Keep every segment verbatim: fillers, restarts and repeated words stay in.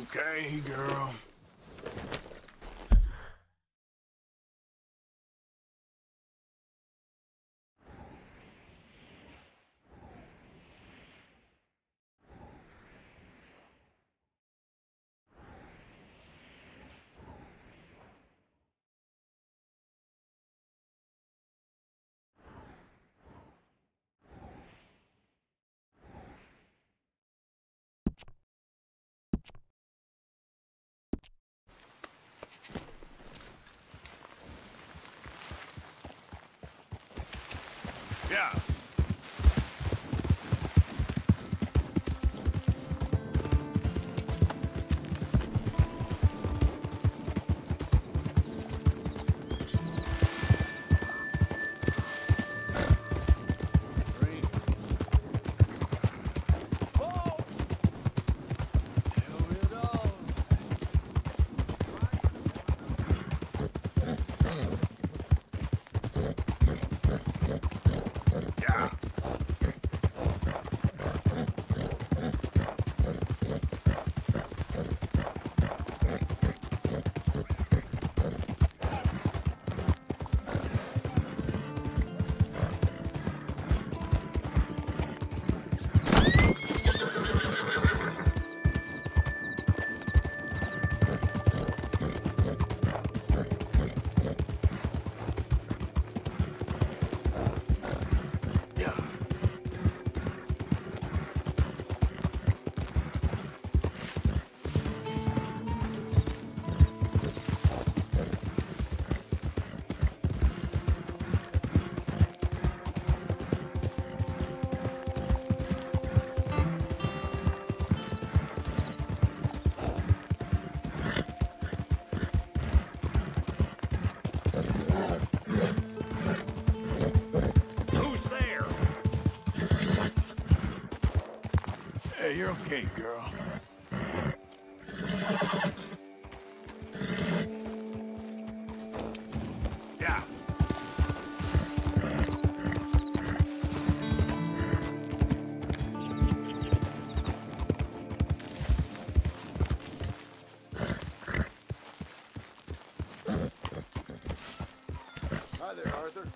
Okay, girl. Yeah. Hey, you're okay, girl. Yeah. Hi there, Arthur.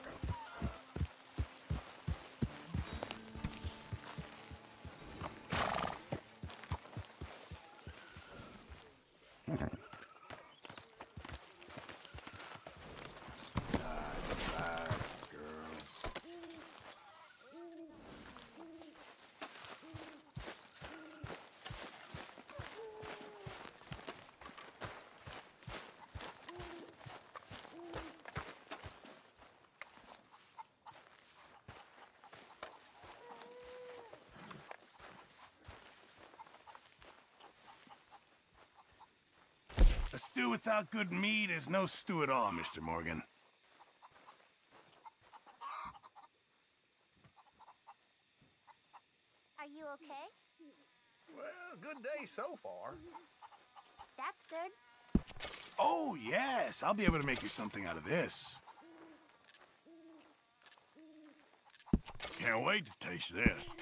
A stew without good meat is no stew at all, Mister Morgan. Are you okay? Well, good day so far. That's good. Oh, yes. I'll be able to make you something out of this. Can't wait to taste this.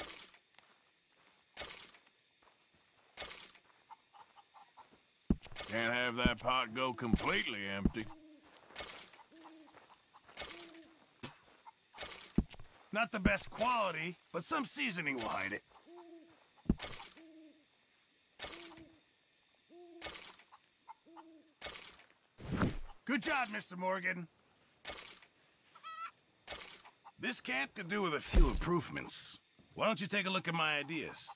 Can't have that pot go completely empty. Not the best quality, but some seasoning will hide it. Good job, Mister Morgan. This camp could do with a few improvements. Why don't you take a look at my ideas?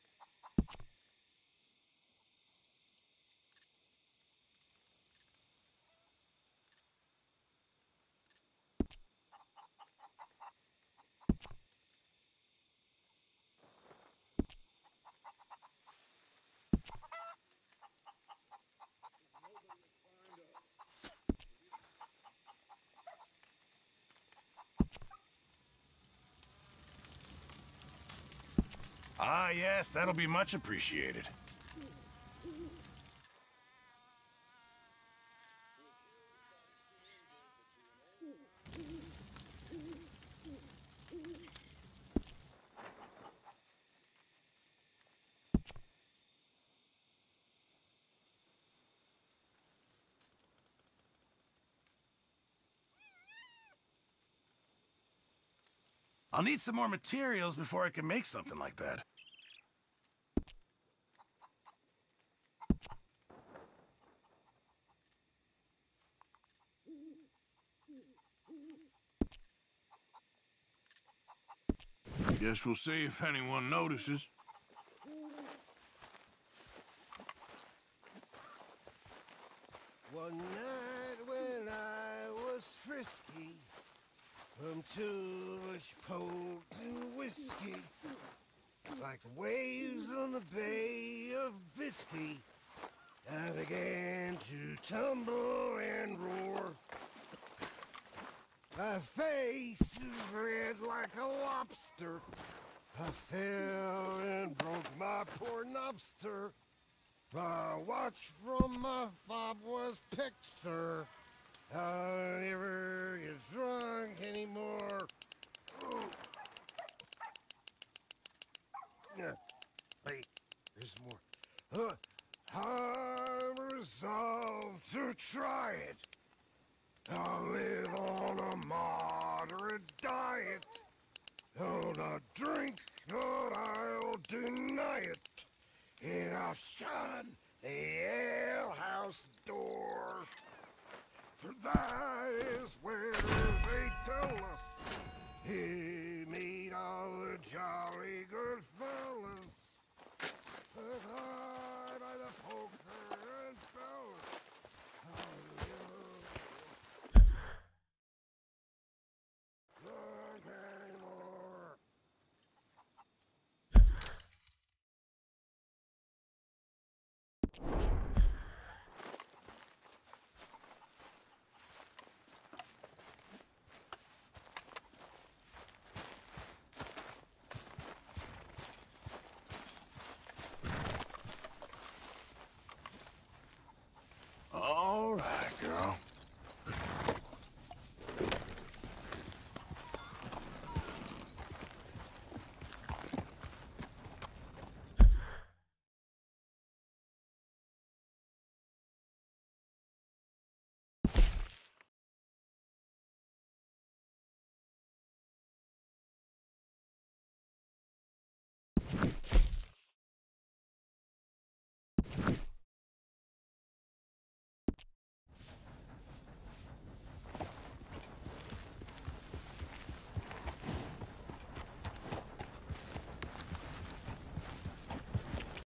Ah, yes, that'll be much appreciated. I'll need some more materials before I can make something like that. Guess we'll see if anyone notices. One night when I was frisky, from toolish pole to whiskey, like the waves on the Bay of Biscay, I began to tumble and roar. My face is red like a lobster. I fell and broke my poor knobster. My watch from my fob was picked, sir. I'll never get drunk anymore. Ooh. Yeah. Wait, there's more. Uh, I'm resolved to try it. I'll live on a moderate diet. I'll not drink, but I'll deny it. And I'll shun the alehouse door. For that is where they tell us he made all the job